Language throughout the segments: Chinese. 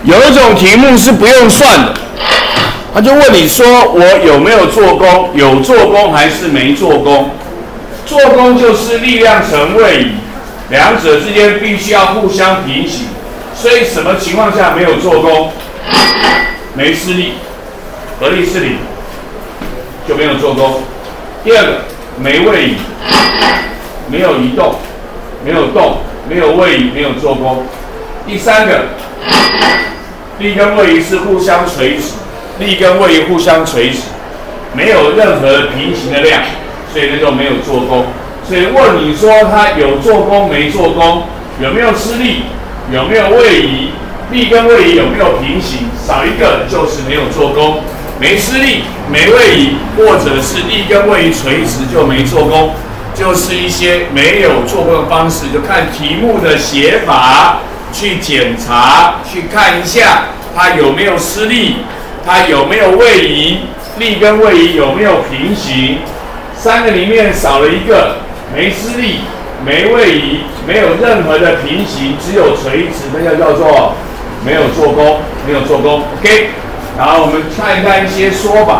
有一种题目是不用算的，他就问你说我有没有做功，有做功还是没做功？做功就是力量乘位移，两者之间必须要互相平行。所以什么情况下没有做功？没施力，合力是零，就没有做功。第二个，没位移，没有移动，没有动，没有位移，没有做功。第三个，力跟位移是互相垂直，力跟位移互相垂直，没有任何平行的量，所以那就没有做功。所以问你说他有做功没做功，有没有施力，有没有位移，力跟位移有没有平行，少一个就是没有做功。没施力、没位移，或者是力跟位移垂直就没做功，就是一些没有做功的方式，就看题目的写法去检查，去看一下它有没有施力，它有没有位移，力跟位移有没有平行。三个里面少了一个，没施力、没位移，没有任何的平行，只有垂直，那叫做没有做功，没有做功。OK。然后我们看一看一些说法。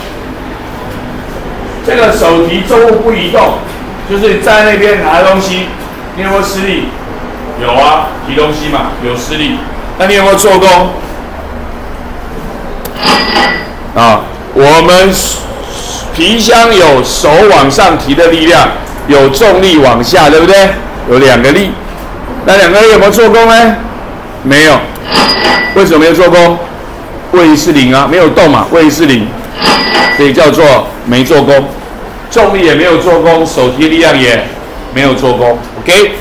这个手提重物不移动，就是你站在那边拿东西，你有没有施力？有啊，提东西嘛，有施力。那你有没有做功？啊，我们皮箱有手往上提的力量，有重力往下，对不对？有两个力。那两个力有没有做功呢？没有。为什么没有做功？位移是零啊，没有动嘛，位移是零，所以叫做没做功。重力也没有做功，手提力量也没有做功。OK。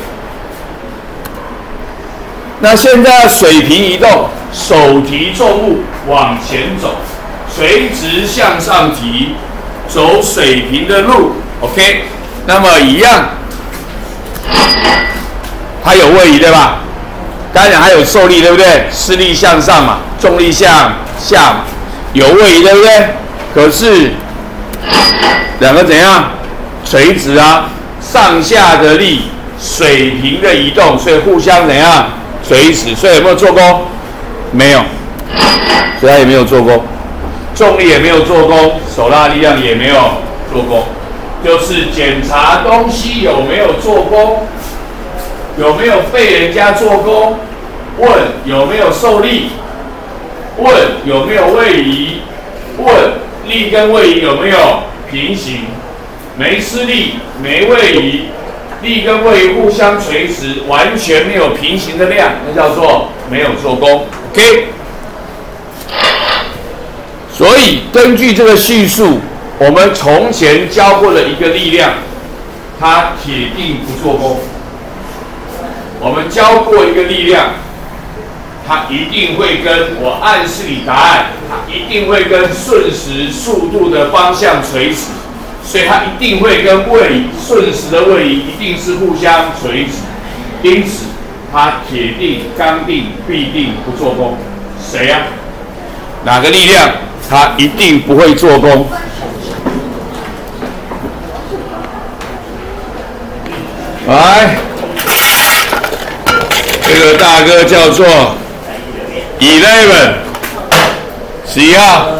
那现在水平移动，手提重物往前走，垂直向上提，走水平的路。OK。那么一样，它有位移对吧？刚才讲还有受力对不对？施力向上嘛，重力向下嘛，有位移对不对？可是两个怎样？垂直啊，上下的力，水平的移动，所以互相怎样？垂直。所以有没有做功？没有，所以它也没有做功。重力也没有做功，手拉力量也没有做功，就是检查东西有没有做功。有没有被人家做功？问有没有受力？问有没有位移？问力跟位移有没有平行？没施力，没位移，力跟位移互相垂直，完全没有平行的量，那叫做没有做功。OK。所以根据这个叙述，我们从前教过的一个力量，它铁定不做功。我们教过一个力量，它一定会跟我暗示你答案，它一定会跟瞬时速度的方向垂直，所以它一定会跟位移瞬时的位移一定是互相垂直，因此它铁定、刚定、必定不做功。谁呀？哪个力量？它一定不会做功。来。这个大哥叫做 11， 11号，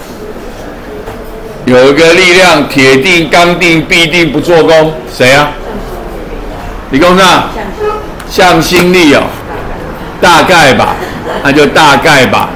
有一个力量铁定、刚定、必定不做功，谁啊？理工上向心力哦，大概吧，那就大概吧。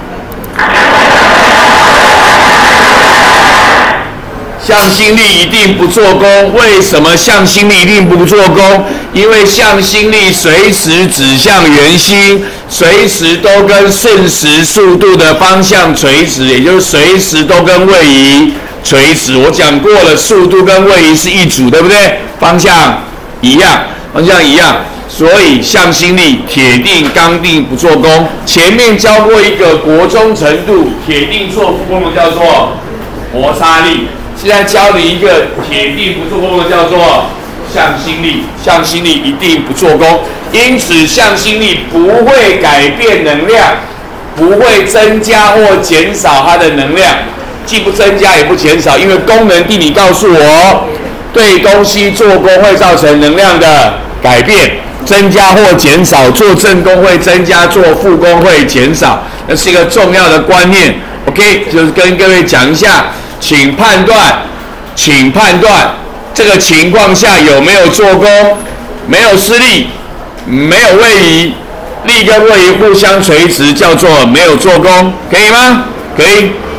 向心力一定不做功，为什么向心力一定不做功？因为向心力随时指向圆心，随时都跟瞬时速度的方向垂直，也就是随时都跟位移垂直。我讲过了，速度跟位移是一组，对不对？方向一样，方向一样，所以向心力铁定、刚定不做功。前面教过一个国中程度铁定做功的叫做摩擦力。现在教你一个铁定不做功的，叫做向心力。向心力一定不做功，因此向心力不会改变能量，不会增加或减少它的能量，既不增加也不减少，因为功能定理告诉我，对东西做功会造成能量的改变， 增加或减少，做正宫会增加，做副宫会减少，那是一个重要的观念。OK， 就是跟各位讲一下，请判断这个情况下有没有做宫，没有失力，没有位移，力跟位移互相垂直，叫做没有做宫，可以吗？可以。